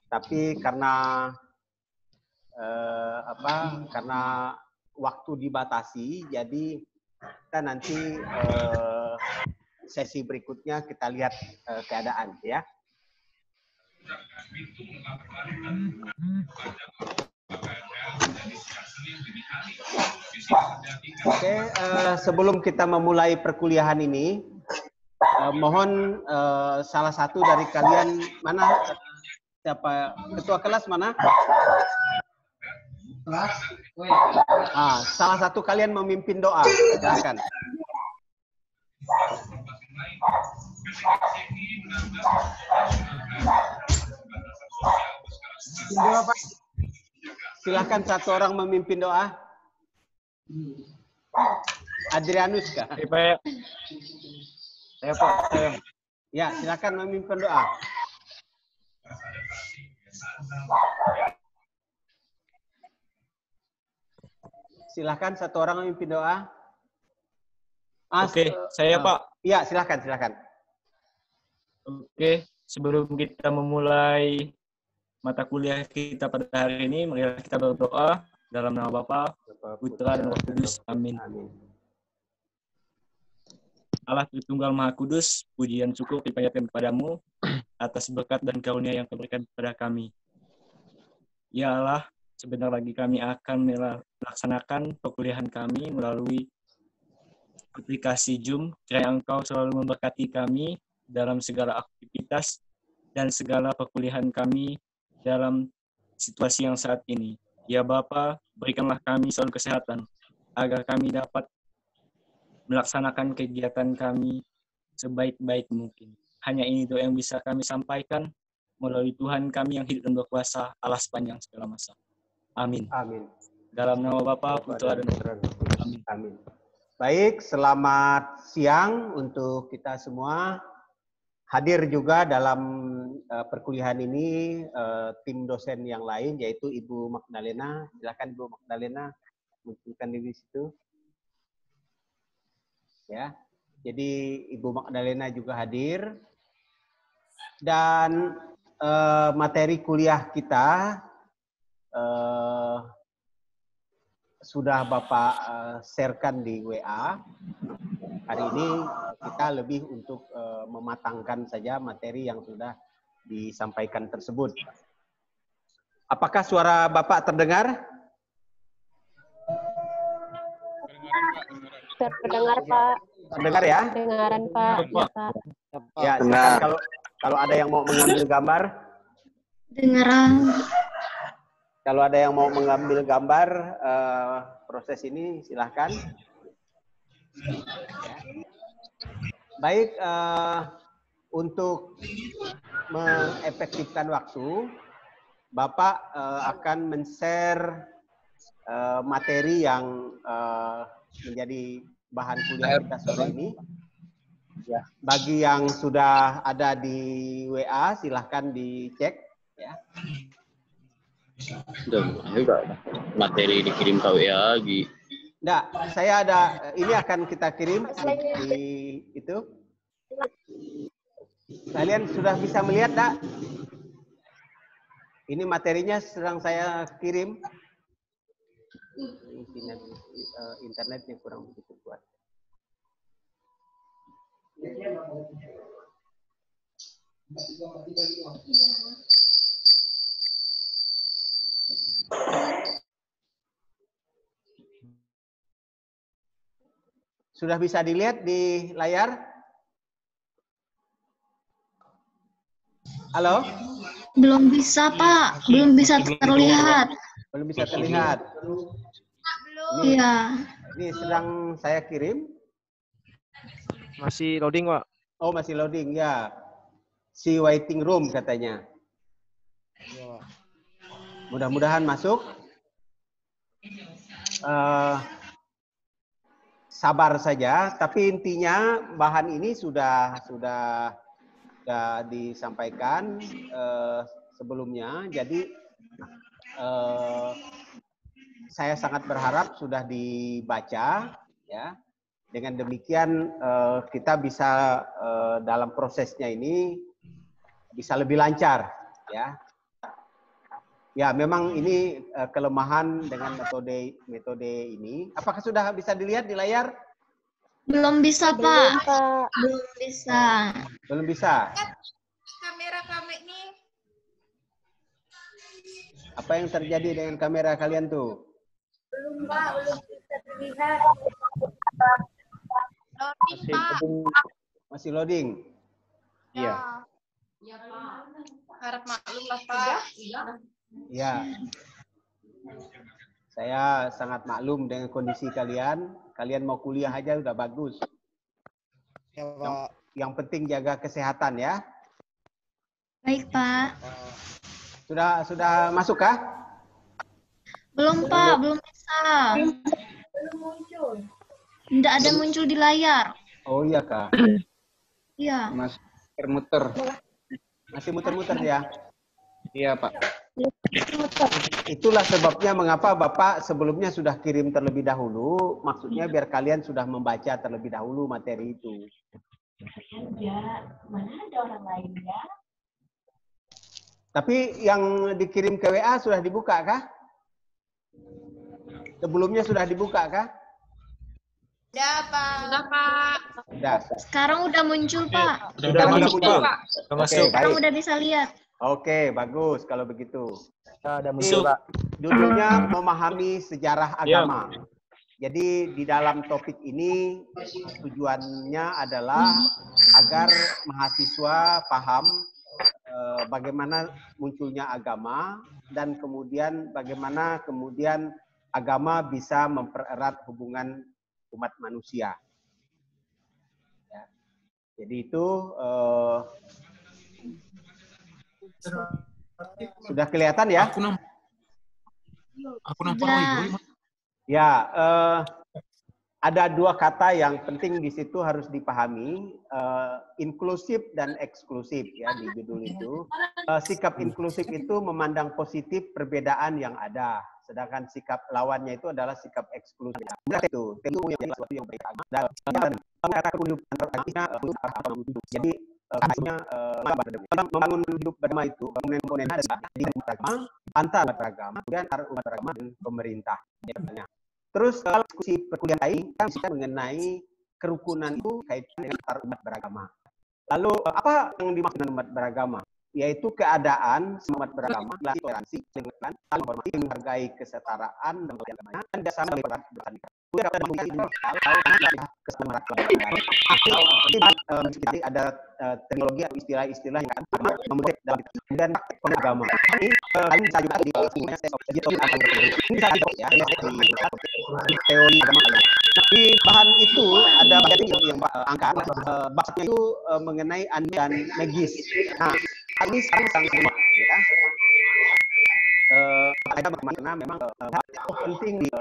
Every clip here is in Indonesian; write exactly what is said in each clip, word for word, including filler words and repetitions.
Tapi karena eh, apa? Karena waktu dibatasi, jadi kita nanti eh, sesi berikutnya kita lihat eh, keadaan, ya. Oke, eh, sebelum kita memulai perkuliahan ini, eh, mohon eh, salah satu dari kalian, mana siapa ketua kelas mana? Kelas. Ah, salah satu kalian memimpin doa, silakan. Silakan satu orang memimpin doa. Adrianus kah? Saya Pak. Saya Pak. Saya. Ya, silakan memimpin doa. Silakan satu orang memimpin doa. As, Oke, saya uh, Pak. Iya, silakan, silakan. Oke, sebelum kita memulai mata kuliah kita pada hari ini, mari kita berdoa dalam nama Bapa, Putra, dan Roh Kudus. Amin. Amin. Allah Tritunggal Maha Kudus, pujian syukur dipanjatkan kepadamu atas berkat dan karunia yang Kau berikan kepada kami. Ya Allah, sebentar lagi kami akan melaksanakan perkuliahan kami melalui aplikasi Zoom. Kiranya Engkau selalu memberkati kami dalam segala aktivitas dan segala perkuliahan kami dalam situasi yang saat ini. Ya Bapa, berikanlah kami selalu kesehatan agar kami dapat melaksanakan kegiatan kami sebaik-baik mungkin. Hanya ini doa yang bisa kami sampaikan melalui Tuhan kami yang hidup dan berkuasa, Allah sepanjang segala masa. Amin. Amin. Dalam nama Bapa, Putra, dan Roh Kudus. Amin. Amin. Baik, selamat siang untuk kita semua. Hadir juga dalam uh, perkuliahan ini uh, tim dosen yang lain, yaitu Ibu Magdalena. Silakan Ibu Magdalena munculkan diri situ. Ya, jadi Ibu Magdalena juga hadir. Dan uh, materi kuliah kita uh, sudah Bapak uh, sharekan di W A. Hari ini kita lebih untuk uh, mematangkan saja materi yang sudah disampaikan tersebut. Apakah suara Bapak terdengar? Terdengar, Pak. Terdengar ya? Dengaran, Pak. Ya, Pak. Ya, silakan kalau kalau ada yang mau mengambil gambar. Dengaran. Kalau ada yang mau mengambil gambar uh, proses ini, silahkan. Baik, uh, untuk mengefektifkan waktu, Bapak uh, akan men-share uh, materi yang uh, menjadi bahan kuliah kita sore ini. Ya, bagi yang sudah ada di W A, silahkan dicek. Ya. Materi dikirim ke W A lagi. Nggak, saya ada, ini akan kita kirim di, di itu. Kalian sudah bisa melihat, nggak? Ini materinya sedang saya kirim. Internet, internetnya kurang begitu kuat. Sudah bisa dilihat di layar? Halo? Belum bisa, Pak. Belum bisa terlihat. Belum bisa terlihat. Iya. Ini sedang saya kirim. Masih loading, Pak. Oh, masih loading, ya. Si waiting room katanya. Mudah-mudahan masuk. Uh, sabar saja, tapi intinya bahan ini sudah sudah, sudah disampaikan uh, sebelumnya. Jadi uh, saya sangat berharap sudah dibaca, ya. Dengan demikian uh, kita bisa uh, dalam prosesnya ini bisa lebih lancar, ya. Ya, memang ini uh, kelemahan dengan metode metode ini. Apakah sudah bisa dilihat di layar? Belum bisa, Belum, Pak. Pak. Belum bisa. Belum bisa. Kamera kami ini. Apa yang terjadi dengan kamera kalian tuh? Belum, Pak. Belum bisa terlihat. Loading, Masih, Pak. masih loading. Iya. Ya, Pak. Harap maklum lah, Pak. Ya. Saya sangat maklum dengan kondisi kalian. Kalian mau kuliah aja udah bagus. Ya, Yang, Pak. yang penting jaga kesehatan ya. Baik, Pak. Sudah sudah masuk kah? Belum, Pak. Belum bisa. Belum muncul. Tidak ada muncul di layar. Oh iya kak. Iya. Mas muter-muter. Masih muter-muter ya. Iya, Pak. Itulah sebabnya mengapa Bapak sebelumnya sudah kirim terlebih dahulu. Maksudnya biar kalian sudah membaca terlebih dahulu materi itu. Ya, mana ada orang lainnya? Tapi yang dikirim ke W A sudah dibuka kah? Sebelumnya sudah dibuka kah? Sudah, Pak. Sudah, Pak. Sudah. Sekarang udah muncul, Pak. Sudah masuk, Pak. Pak. Sudah Oke, masuk. Sekarang baik. udah bisa lihat. Oke, bagus kalau begitu. Ada muncul, Pak. Judulnya memahami sejarah agama. Jadi di dalam topik ini tujuannya adalah agar mahasiswa paham eh, bagaimana munculnya agama dan kemudian bagaimana kemudian agama bisa mempererat hubungan umat manusia. Ya. Jadi itu eh, sudah kelihatan ya? Aku nampak. Aku nampak. Sudah. Ya, eh, ada dua kata yang penting di situ harus dipahami, eh, inklusif dan eksklusif ya di judul itu. Eh, sikap inklusif itu memandang positif perbedaan yang ada, sedangkan sikap lawannya itu adalah sikap eksklusif. Itu tentu yang jadi sesuatu yang berbeda. Dan kata kehidupan jadi katanya membangun hidup berdamai itu komponen-komponen ada di beragama, antar beragama, kemudian antar umat beragama dan pemerintah. Terus kalau diskusi perkuliahan lain kan bisa mengenai kerukunan itu kaitan dengan antar umat beragama. Lalu apa yang dimaksud dengan umat beragama? Yaitu keadaan semua umat beragama, toleransi, saling menghormati, menghargai kesetaraan dan keberagaman dan bersama berperan bersama. Kemudian kita ada teknologi atau istilah-istilah yang akan membentuk dalam kemudian agama. Ini kalian bisa juga di bisa ya di teori agama. Di bahan itu ada bagian yang angka bahasanya itu mengenai Andi dan Megis. Nah, ini sekarang sangat semua ya. Eh, ada bagaimana memang penting di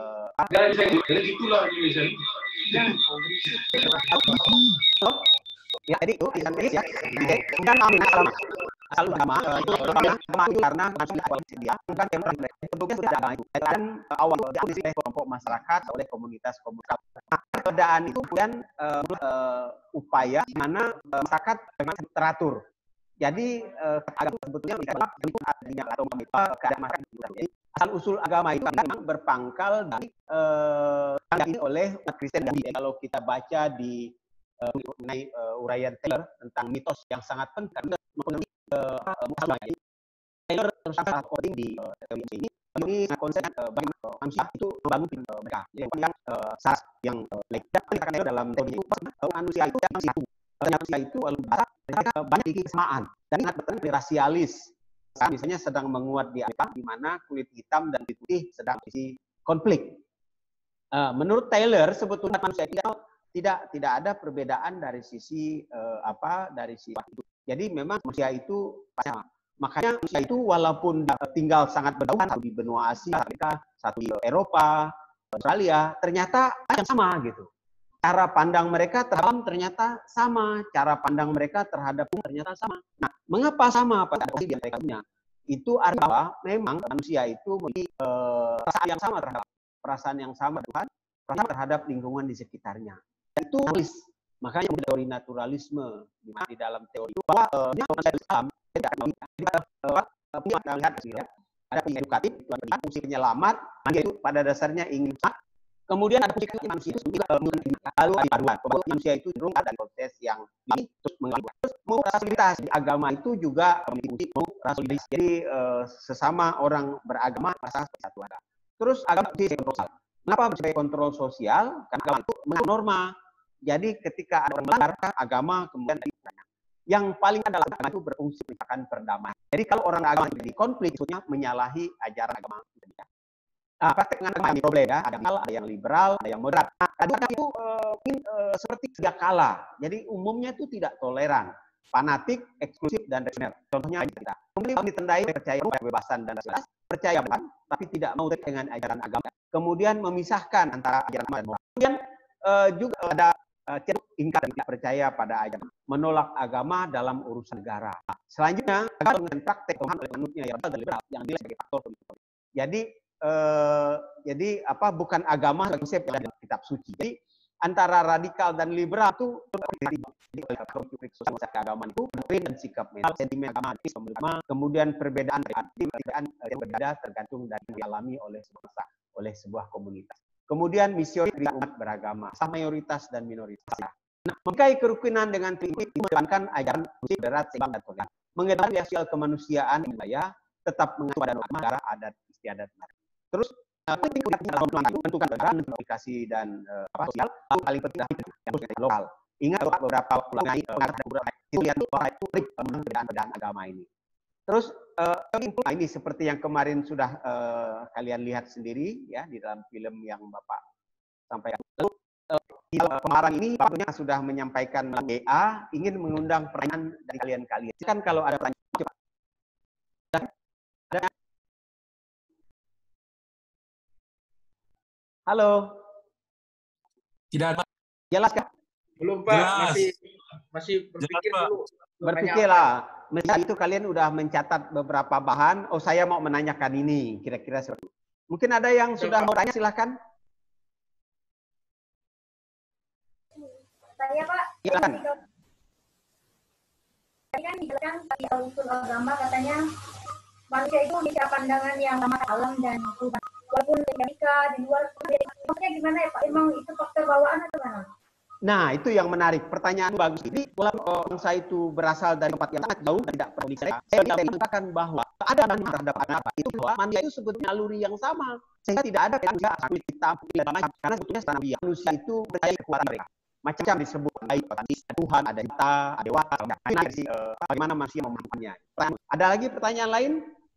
ya, jadi itu bisa ya. Kemudian amin agama. Asal agama itu agama itu karena maksudnya awal dia bukan yang bentuknya sudah agama itu. Dan awal diambil oleh kelompok masyarakat, oleh komunitas-komunitas. Nah, perbedaan itu kemudian upaya di mana masyarakat teratur. Jadi agama sebetulnya bentuk adanya atau keadaan masyarakat. Jadi asal usul agama itu memang berpangkal dari eh, oleh umat Kristen. Jadi kalau kita baca di uh, mengenai uh, uraian Taylor tentang mitos yang sangat penting karena mempengaruhi uh, Taylor terus sangat penting di uh, teori ini. Ini konsep uh, bagaimana manusia itu membangun uh, mereka. Yang yang uh, saras yang uh, dan dikatakan dalam teori itu uh, manusia itu yang satu. Manusia itu lalu barat mereka banyak di kesamaan dan sangat bertentangan rasialis. Misalnya sedang menguat di Amerika, di mana kulit hitam dan kulit putih sedang isi konflik. Uh, menurut Taylor sebetulnya manusia tidak tidak tidak ada perbedaan dari sisi uh, apa dari sisi itu. Jadi memang manusia itu sama. Makanya manusia itu walaupun tinggal sangat berdaulat satu di benua Asia, Amerika, satu di Eropa, Australia, ternyata yang sama gitu. Cara pandang mereka terhadap ternyata sama, cara pandang mereka terhadap pun ternyata sama. Nah, mengapa sama pada posisi yang mereka punya? Itu artinya memang manusia itu memiliki uh, perasaan yang sama terhadap perasaan yang sama Tuhan, perasaan terhadap lingkungan di sekitarnya. Dan itu naturalisme. Makanya teori naturalisme di dalam teori itu bahwa uh, Islam tidak punya lihat ya. ada fungsi edukatif, fungsi penyelamat, manusia itu pada dasarnya ingin sah. Kemudian ada fungsi manusia itu juga lalu ada baruan. Pembuat manusia itu cenderung ada proses yang ini terus mengalami. Terus mau rasialitas, agama itu juga memiliki fungsi rasialitas. Jadi eh, sesama orang beragama merasa satu agama. Terus agama itu kontrol sosial. Kenapa sebagai kontrol sosial? Karena agama itu mengatur norma. Jadi ketika ada orang melanggar agama, kemudian ditanya. Yang paling adalah agama itu berfungsi menciptakan perdamaian. Jadi kalau orang agama itu di konflik, maksudnya menyalahi ajaran agama. Nah, praktek dengan agama ini problem ya. Ada yang ada yang liberal, ada yang moderat. Nah, agama itu uh, uh, seperti sedia kala. Jadi umumnya itu tidak toleran, fanatik, eksklusif dan reaksioner. Contohnya kita. Kemudian kalau ditandai percaya kebebasan dan rasialitas, percaya bukan, tapi tidak mau dengan ajaran agama. Kemudian memisahkan antara ajaran agama dan moral. Kemudian uh, juga ada uh, cenderung ingkar dan tidak percaya pada ajaran, menolak agama dalam urusan negara. Nah, selanjutnya agama dengan praktek pemahaman oleh penganutnya yang radikal dan liberal yang dinilai sebagai faktor politik. Jadi Uh, jadi apa bukan agama konsep yang ada dalam kitab suci. Jadi antara radikal dan liberal itu konflik sosial keagamaan itu doktrin dan sikap mental, sentimen agama, agama, kemudian perbedaan perbedaan yang berbeda tergantung dari yang dialami oleh sebuah bangsa, oleh sebuah komunitas. Kemudian misi umat beragama, sah mayoritas dan minoritas. Nah, mengkai kerukunan dengan prinsip mengedepankan ajaran moderat, seimbang dan toleran, mengedepankan sosial kemanusiaan budaya, tetap mengacu pada norma negara, adat istiadat. Terus penting menentukan negara, komunikasi dan uh, apa sosial, lalu paling penting yang lokal. Ingat beberapa ulama itu lihat itu perbedaan-perbedaan agama ini. Terus uh, ini seperti yang kemarin sudah uh, kalian lihat sendiri ya di dalam film yang Bapak sampaikan. Lalu uh, di pemarang ini Bapaknya sudah menyampaikan melalui W A ingin mengundang pertanyaan dari kalian-kalian. Kan kalau ada pertanyaan coba. Ada. Halo. Tidak ada. Jelas kan? Belum Pak, Jelas. masih masih berpikir Jelas, dulu. Berpikirlah. Misalnya itu kalian udah mencatat beberapa bahan. Oh saya mau menanyakan ini, kira-kira seperti itu. Mungkin ada yang sudah mau tanya, silahkan. Saya Pak. Silakan. Tadi kan dijelaskan di usul agama katanya manusia itu memiliki pandangan yang ramah alam dan Tuhan. Walaupun dinamika di luar, maksudnya gimana ya Pak? Emang itu faktor bawaan atau gimana? Nah, itu yang menarik. Pertanyaan bagus. Jadi, walaupun bangsa itu berasal dari tempat yang sangat jauh dan tidak peduli saya, saya mengatakan bahwa keadaan terhadap apa itu bahwa manusia itu sebetulnya naluri yang sama. Sehingga tidak ada manusia kulit hitam, putih dan macam. Karena sebetulnya manusia, manusia itu percaya kekuatan mereka. Macam disebut baik Tuhan, ada kita, ada dewa. Nah, uh, bagaimana manusia memahaminya? Ada lagi pertanyaan lain?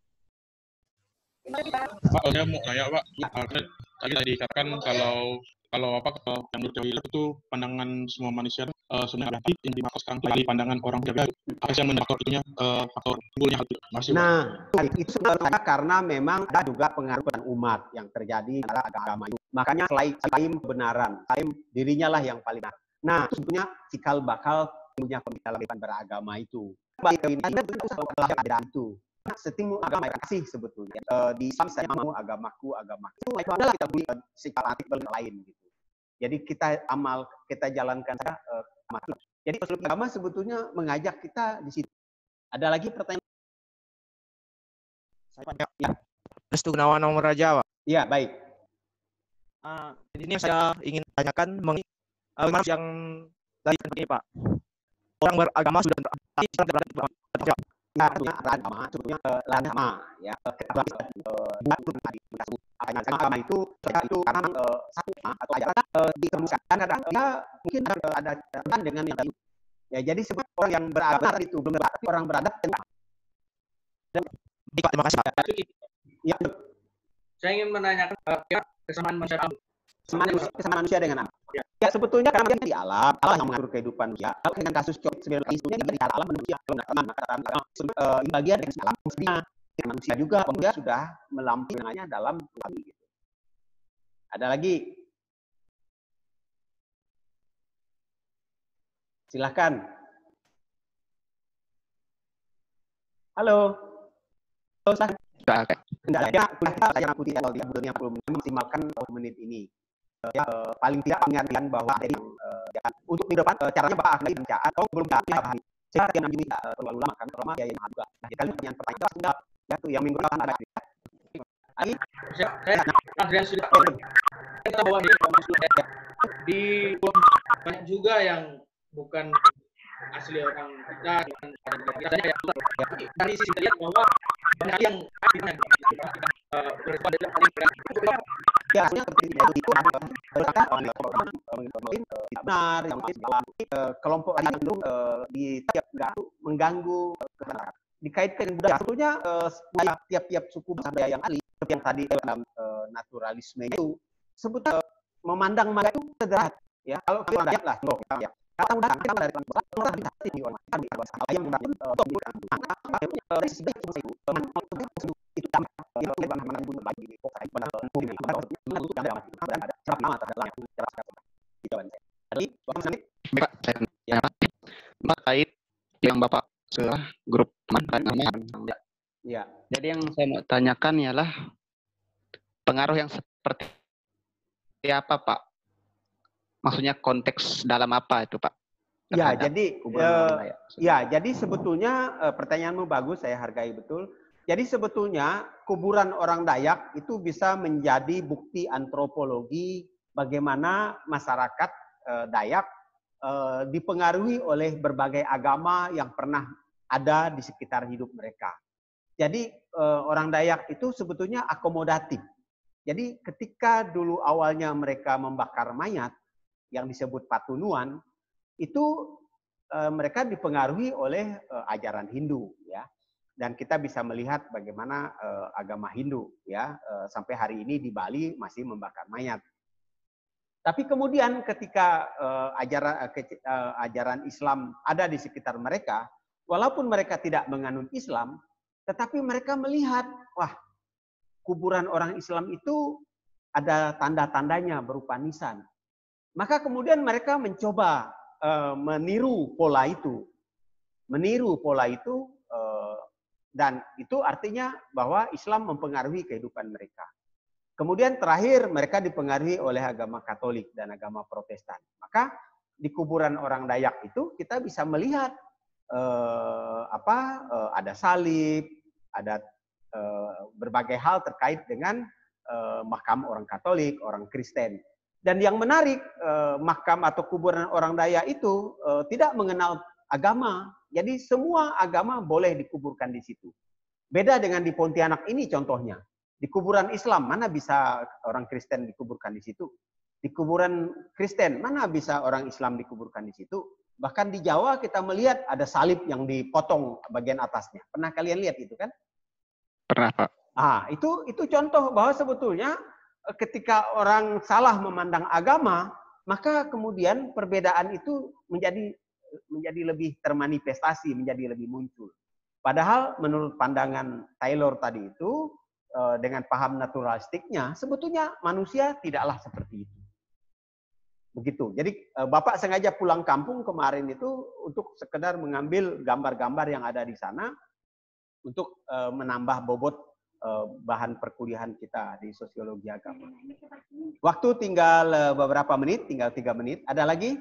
Pak, saya mau tanya Pak, ya. Tadi tadi dikatakan kalau kalau apa kalau yang menurut itu pandangan semua manusia uh, sebenarnya ada yang dimaksudkan kali pandangan orang berbeda. Apa yang menjadi faktor itunya uh, faktor timbulnya hal itu? Masih. Nah, itu sebenarnya karena memang ada juga pengaruh umat yang terjadi antara agama itu. Makanya selain selain kebenaran, selain dirinya lah yang paling benar. Nah, itu sebetulnya cikal bakal punya pemikiran beragama itu. Baik ini ada itu. Setimu agama yang kasih sebetulnya uh, di Islam saya mau agamaku agamaku itu adalah kita beli sikap antik lain gitu. Jadi kita amal kita jalankan saja uh, amal. Jadi agama sebetulnya mengajak kita di situ. Ada lagi pertanyaan? Saya ya. Restu Gunawan nomor Raja Pak. Iya baik. Uh, ini saya ingin tanyakan mengenai uh, yang tadi ini Pak. Orang beragama sudah beragama. Ya, artinya agama, sebetulnya agama, ya, agama itu itu karena satu atau ajaran ditemukan kadang ya mungkin ada ada dengan yang lain. Ya, jadi sebab orang yang beragama itu belum berarti orang beradab dan terima kasih Pak. Ya, saya ingin menanyakan kesamaan manusia. Kesamaan kesamaan manusia dengan apa? Ya. Ya sebetulnya karena dia di alam, Allah yang mengatur kehidupan manusia. Kalau dengan kasus COVID sembilan belas itu di alam manusia, teman uh, bagian dari alam manusia. Manusia juga manusia sudah melampauinya dalam kami gitu. Ada lagi? Silakan. Halo. Halo, silakan. Tidak ada. Saya putih kalau tidak butuhnya perlu maksimalkan menit ini. Ya, uh, paling tidak pengertian bahwa ada yang uh, ya, untuk minggu depan uh, caranya Pak akan baca atau belum ada hari. Saya yang ini tidak terlalu lama kan terlalu ya yang juga. Nah, jadi kalian pertanyaan pertanyaan sudah ya tuh yang minggu depan ada Saya, saya Adrian sudah kita bahwa di di banyak juga yang bukan asli orang kita, dari sisi lihat bahwa banyak yang ya itu benar yang kelompok itu di tiap mengganggu dikaitkan dengan budaya. Sebetulnya tiap-tiap suku budaya yang ahli seperti yang tadi dalam naturalisme itu sebetulnya memandang mereka itu sederhana ya. Kalau kita lihat lah ya kalau udah kita dari orang di orang yang terkait yang Bapak ke grup mantan. Ya. Jadi yang saya mau tanyakan ialah pengaruh yang seperti apa, Pak? Maksudnya konteks dalam apa itu, Pak? Ya, jadi uh, ya, jadi sebetulnya uh, pertanyaanmu bagus, saya hargai betul. Jadi sebetulnya kuburan orang Dayak itu bisa menjadi bukti antropologi bagaimana masyarakat uh, Dayak uh, dipengaruhi oleh berbagai agama yang pernah ada di sekitar hidup mereka. Jadi uh, orang Dayak itu sebetulnya akomodatif. Jadi ketika dulu awalnya mereka membakar mayat yang disebut patunuan, itu uh, mereka dipengaruhi oleh uh, ajaran Hindu, ya. Dan kita bisa melihat bagaimana uh, agama Hindu, ya, uh, sampai hari ini di Bali masih membakar mayat. Tapi kemudian ketika uh, ajaran uh, ke, uh, ajaran Islam ada di sekitar mereka, walaupun mereka tidak menganut Islam, tetapi mereka melihat, wah, kuburan orang Islam itu ada tanda-tandanya berupa nisan. Maka kemudian mereka mencoba uh, meniru pola itu. Meniru pola itu uh, dan itu artinya bahwa Islam mempengaruhi kehidupan mereka. Kemudian terakhir mereka dipengaruhi oleh agama Katolik dan agama Protestan. Maka di kuburan orang Dayak itu kita bisa melihat uh, apa uh, ada salib, ada uh, berbagai hal terkait dengan uh, makam orang Katolik, orang Kristen. Dan yang menarik, eh, makam atau kuburan orang Dayak itu eh, tidak mengenal agama. Jadi semua agama boleh dikuburkan di situ. Beda dengan di Pontianak ini contohnya. Di kuburan Islam, mana bisa orang Kristen dikuburkan di situ? Di kuburan Kristen, mana bisa orang Islam dikuburkan di situ? Bahkan di Jawa kita melihat ada salib yang dipotong bagian atasnya. Pernah kalian lihat itu kan? Pernah, Pak. Ah, itu itu contoh bahwa sebetulnya ketika orang salah memandang agama, maka kemudian perbedaan itu menjadi menjadi lebih termanifestasi, menjadi lebih muncul. Padahal menurut pandangan Taylor tadi itu, dengan paham naturalistiknya, sebetulnya manusia tidaklah seperti itu. Begitu. Jadi Bapak sengaja pulang kampung kemarin itu untuk sekedar mengambil gambar-gambar yang ada di sana untuk menambah bobot bahan perkuliahan kita di sosiologi agama. Waktu tinggal beberapa menit, tinggal tiga menit. Ada lagi?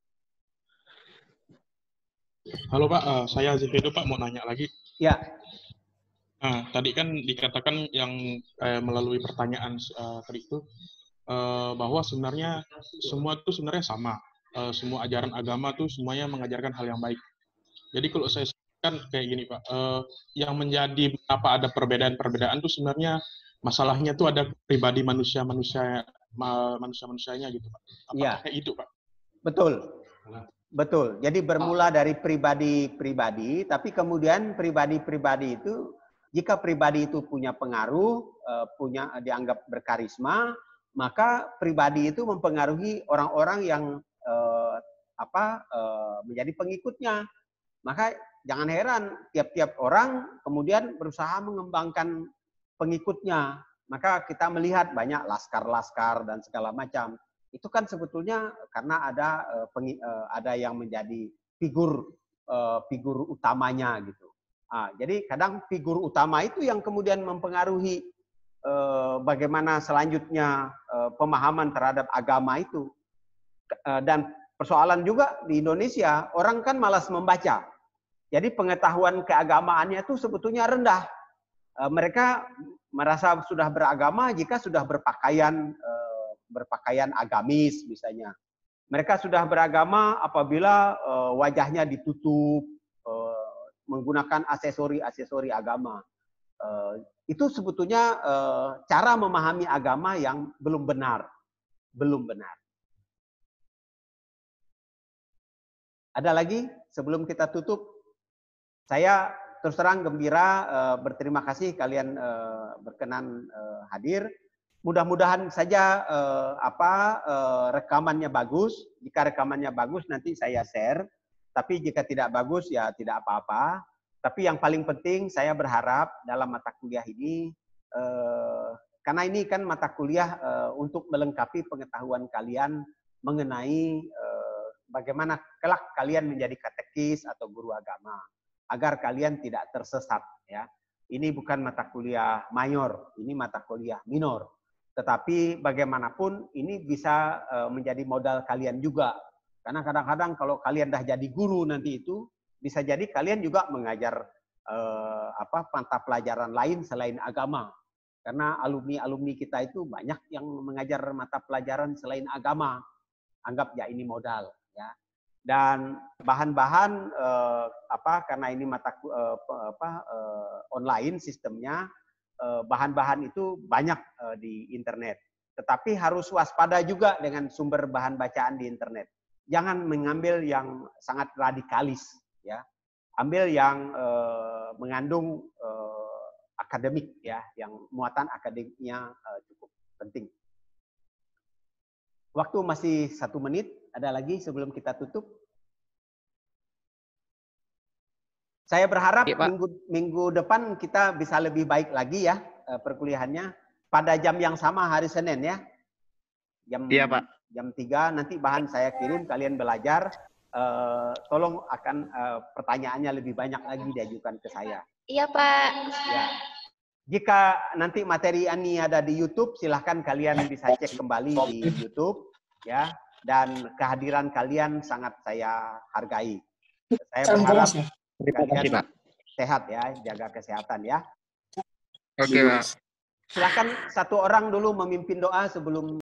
Halo Pak, uh, saya Zifedo Pak, mau nanya lagi. Ya. Nah, tadi kan dikatakan yang eh, melalui pertanyaan uh, tadi itu uh, bahwa sebenarnya semua itu sebenarnya sama. Uh, semua ajaran agama tuh semuanya mengajarkan hal yang baik. Jadi kalau saya kan kayak gini Pak, uh, yang menjadi apa ada perbedaan-perbedaan tuh sebenarnya masalahnya tuh ada pribadi manusia-manusia manusia-manusianya gitu Pak. Apakah ya. kayak itu Pak? Betul, betul. Jadi bermula dari pribadi-pribadi, tapi kemudian pribadi-pribadi itu jika pribadi itu punya pengaruh, uh, punya dianggap berkarisma, maka pribadi itu mempengaruhi orang-orang yang uh, apa uh, menjadi pengikutnya. Maka jangan heran tiap-tiap orang kemudian berusaha mengembangkan pengikutnya. Maka kita melihat banyak laskar-laskar dan segala macam. Itu kan sebetulnya karena ada uh, ada yang menjadi figur uh, figur utamanya gitu. Nah, jadi kadang figur utama itu yang kemudian mempengaruhi uh, bagaimana selanjutnya uh, pemahaman terhadap agama itu. Uh, dan persoalan juga di Indonesia orang kan malas membaca. Jadi pengetahuan keagamaannya itu sebetulnya rendah. uh, mereka merasa sudah beragama jika sudah berpakaian uh, berpakaian agamis misalnya. Mereka sudah beragama apabila uh, wajahnya ditutup, uh, menggunakan aksesori-aksesori agama. Uh, itu sebetulnya uh, cara memahami agama yang belum benar, belum benar. Ada lagi sebelum kita tutup? Saya terus terang gembira, uh, berterima kasih kalian uh, berkenan uh, hadir. Mudah-mudahan saja uh, apa uh, rekamannya bagus. Jika rekamannya bagus nanti saya share. Tapi jika tidak bagus ya tidak apa-apa. Tapi yang paling penting saya berharap dalam mata kuliah ini, uh, karena ini kan mata kuliah uh, untuk melengkapi pengetahuan kalian mengenai uh, bagaimana kelak kalian menjadi katekis atau guru agama, agar kalian tidak tersesat. Ya, ini bukan mata kuliah mayor, ini mata kuliah minor. Tetapi bagaimanapun ini bisa uh, menjadi modal kalian juga. Karena kadang-kadang kalau kalian dah jadi guru nanti itu, bisa jadi kalian juga mengajar uh, apa mata pelajaran lain selain agama. Karena alumni-alumni kita itu banyak yang mengajar mata pelajaran selain agama. Anggap ya ini modal. Ya. Dan bahan-bahan eh, apa karena ini mata eh, apa eh, online sistemnya, bahan-bahan eh, itu banyak eh, di internet. Tetapi harus waspada juga dengan sumber bahan bacaan di internet. Jangan mengambil yang sangat radikalis, ya. Ambil yang eh, mengandung eh, akademik, ya, yang muatan akademiknya eh, cukup penting. Waktu masih satu menit. Ada lagi sebelum kita tutup? Saya berharap ya, minggu, minggu depan kita bisa lebih baik lagi ya perkuliahannya. Pada jam yang sama hari Senin ya. Jam, ya, Pak. Jam tiga nanti bahan saya kirim, kalian belajar. Uh, tolong akan uh, pertanyaannya lebih banyak lagi diajukan ke saya. Iya Pak. Ya. Jika nanti materi ini ada di YouTube, silahkan kalian bisa cek kembali di YouTube. Ya. Dan kehadiran kalian sangat saya hargai. Saya berharap kalian sehat ya, jaga kesehatan ya. Oke, Pak. Silakan satu orang dulu memimpin doa sebelum